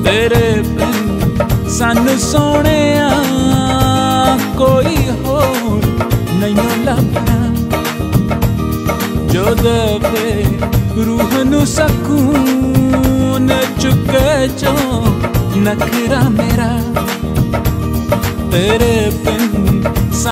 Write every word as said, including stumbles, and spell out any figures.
तेरे बिन सन सोने कोई होर नहीं लभना, जो देवे रूह नू सकून चुके जो नखरा मेरा। तेरे बिन